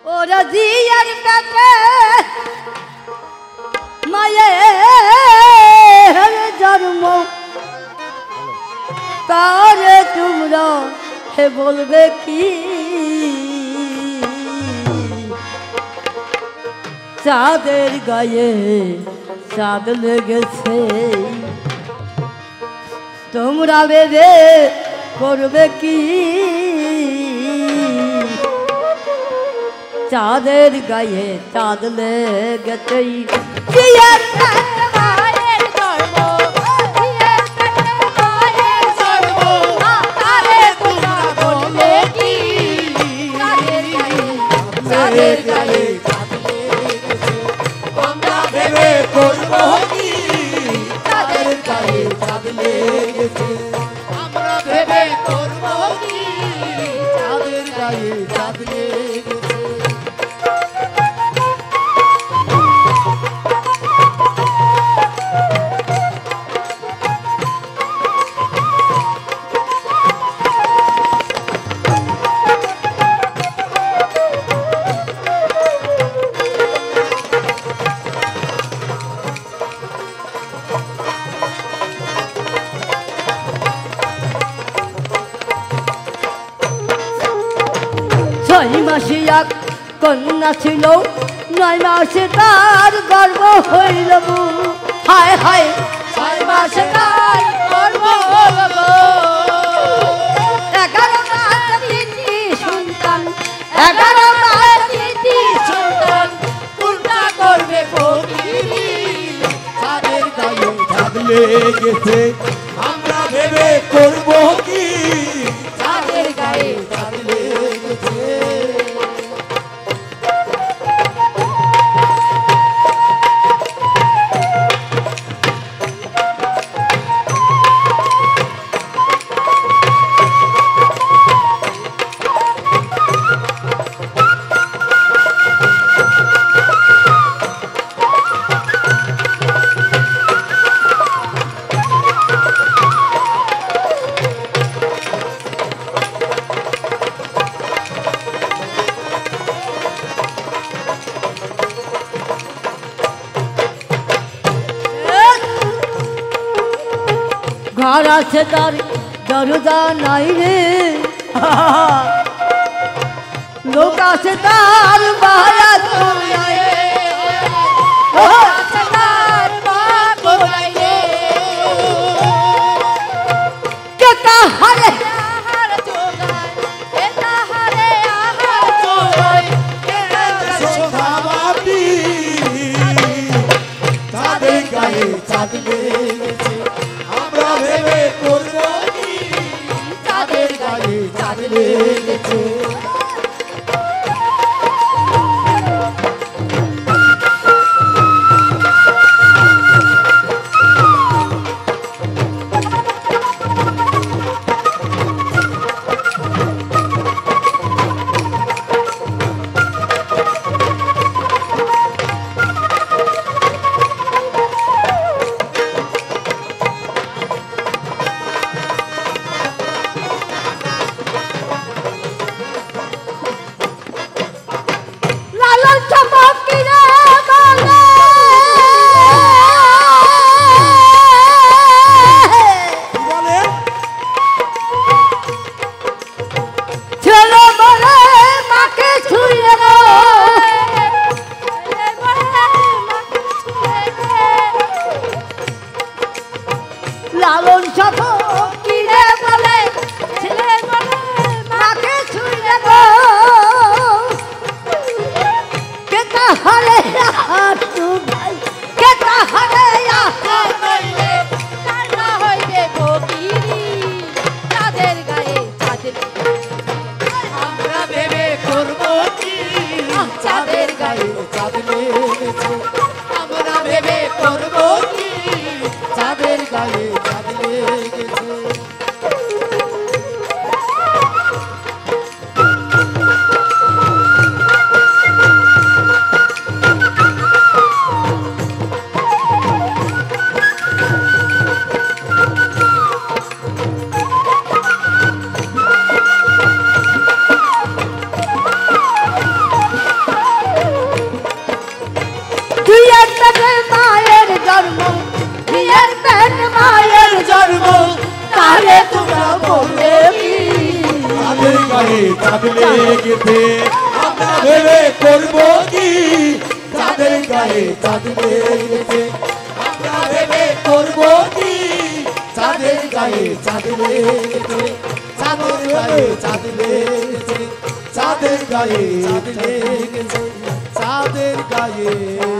ওরা জিয়ার পেটে মায়ের জন্ম তারে তোমরা হে বলবে কি চাঁদের গায়ে চাঁদ লেগেছে তোমরা ভেবে করবে কি চাঁদের গায়ে চাঁদ লেগেছেই জিয়ার পেটে মায়ের জন্ম জিয়ার পেটে মায়ের জন্ম তারে তোমরা বলবে কি চাঁদের গায়ে চাঁদ লেগেছে তোমরা ভেবে করবে কি চাঁদের গায়ে চাঁদ লেগেছে আমরা ভেবে করব কি চাঁদের গায়ে চাঁদ লেগেছে ছয় মাসে এক কন্যা ছিল 9 মাসে তার গর্ভ হইল হায় হায় 6 মাসে তার গর্ভ হইল 11 মাস তিনটি সন্তান 11 মাস তিনটি সন্তান কোনটা করবে ফকিরি চাঁদের গায়ে চাঁদ লেগেছে আমরা ভেবে করব কি চাঁদের গায়ে চাঁদ লেগেছে ঘর আছে তার দরজা নাই রে লোক আছে তার বারাত নাই রে আছে তার বাপ নাই রে কে তাহারে আহার জোগায় কে তাহারে আহার জোগায় কে শোভাবাতি চাঁদের গায়ে চাঁদ লেগেছে আমরা ভেবে করব কি চাঁদের গায়ে চাঁদ লেগেছে লালন সব কিরে বলে ছেলে বলে মাকে ছুঁয়ে গো কে তাহারে হাত ভাই কে তাহারে হাত হইলে তার না হইবে ফকিরি চাঁদের গায়ে চাঁদ আমরা ভেবে করব কি চাঁদের গায়ে চাঁদ লেগেছে আমরা ভেবে করব কি চাঁদের গায়ে চাঁদ লেগেছে গায়ে চাঁদ লেগেছে আমরা ভেবে করবো কি চাঁদের গায়ে চাঁদ লেগেছে আমরা ভেবে করবো কি চাঁদের গায়ে চাঁদ লেগেছে চাঁদের গায়ে চাঁদ লেগেছে চাঁদের গায়ে চাঁদ লেগেছে চাঁদের গায়ে